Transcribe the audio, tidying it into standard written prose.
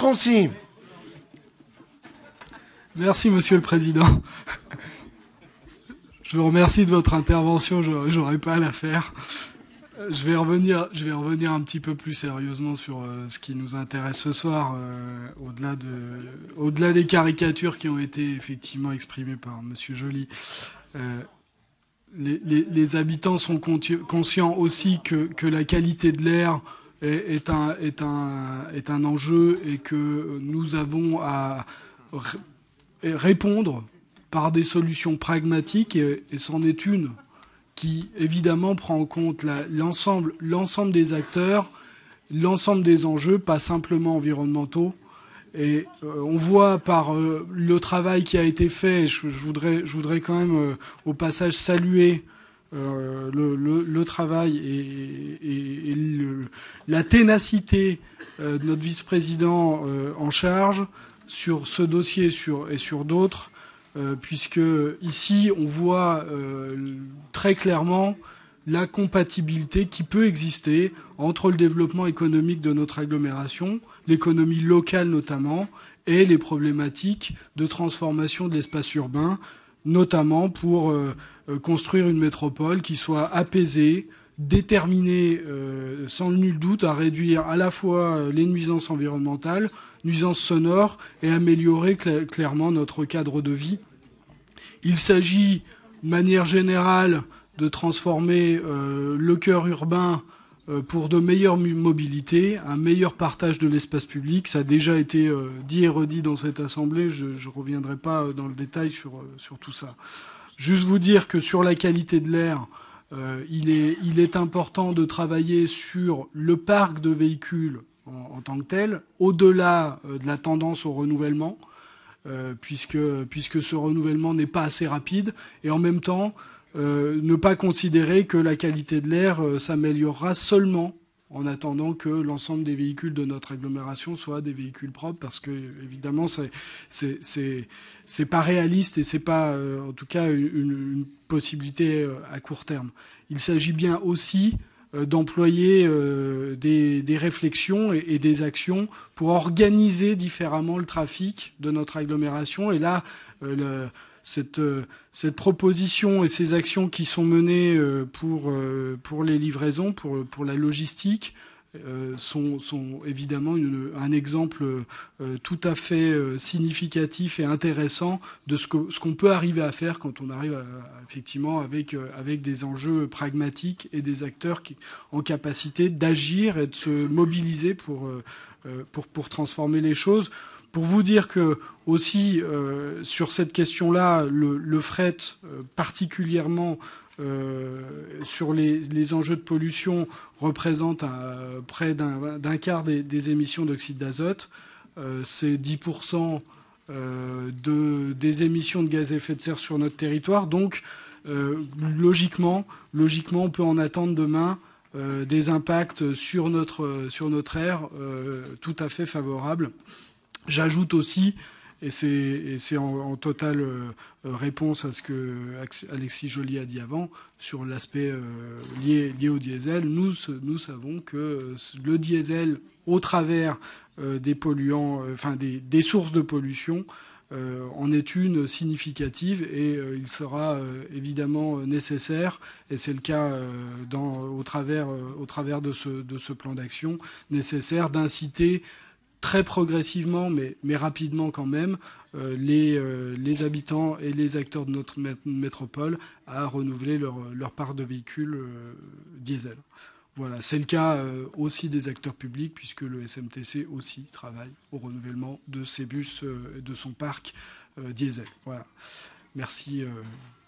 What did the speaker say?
Troncy. Merci, Monsieur le Président. Je vous remercie de votre intervention, j'aurais pas à la faire. Je vais revenir un petit peu plus sérieusement sur ce qui nous intéresse ce soir, au-delà des caricatures qui ont été effectivement exprimées par Monsieur Joly. Les habitants sont conscients aussi que la qualité de l'air est un enjeu et que nous avons à répondre par des solutions pragmatiques, et c'en est une qui, évidemment, prend en compte l'ensemble des acteurs, l'ensemble des enjeux, pas simplement environnementaux. Et on voit par le travail qui a été fait, je voudrais quand même au passage saluer le travail et la ténacité de notre vice-président en charge sur ce dossier et sur d'autres, puisque ici on voit très clairement la compatibilité qui peut exister entre le développement économique de notre agglomération, l'économie locale notamment, et les problématiques de transformation de l'espace urbain, notamment pour construire une métropole qui soit apaisée, déterminée sans nul doute à réduire à la fois les nuisances environnementales, nuisances sonores, et améliorer clairement notre cadre de vie. Il s'agit, de manière générale, de transformer le cœur urbain pour de meilleures mobilités, un meilleur partage de l'espace public. Ça a déjà été dit et redit dans cette assemblée, je ne reviendrai pas dans le détail sur tout ça. Juste vous dire que sur la qualité de l'air, il est important de travailler sur le parc de véhicules en tant que tel, au-delà de la tendance au renouvellement, puisque ce renouvellement n'est pas assez rapide, et en même temps, ne pas considérer que la qualité de l'air s'améliorera seulement en attendant que l'ensemble des véhicules de notre agglomération soient des véhicules propres, parce que évidemment c'est pas réaliste et c'est pas en tout cas une possibilité à court terme. Il s'agit bien aussi d'employer des réflexions et des actions pour organiser différemment le trafic de notre agglomération. Et là, cette proposition et ces actions qui sont menées pour les livraisons, pour la logistique, sont évidemment un exemple tout à fait significatif et intéressant de ce qu'on peut arriver à faire quand on arrive effectivement avec des enjeux pragmatiques et des acteurs en capacité d'agir et de se mobiliser pour transformer les choses. Pour vous dire que aussi sur cette question-là, le fret particulièrement sur les enjeux de pollution représente près d'un quart des émissions d'oxyde d'azote. C'est 10% des émissions de gaz à effet de serre sur notre territoire. Donc, logiquement, on peut en attendre demain des impacts sur notre air tout à fait favorables. J'ajoute aussi, et c'est en totale réponse à ce que Alexis Joly a dit avant, sur l'aspect lié au diesel, nous savons que le diesel, au travers des polluants, enfin des sources de pollution, en est une significative, et il sera évidemment nécessaire, et c'est le cas au travers de ce plan d'action, nécessaire d'inciter très progressivement, mais rapidement quand même, les habitants et les acteurs de notre métropole à renouveler leur parc de véhicules diesel. Voilà, c'est le cas aussi des acteurs publics, puisque le SMTC aussi travaille au renouvellement de ses bus, de son parc diesel. Voilà. Merci.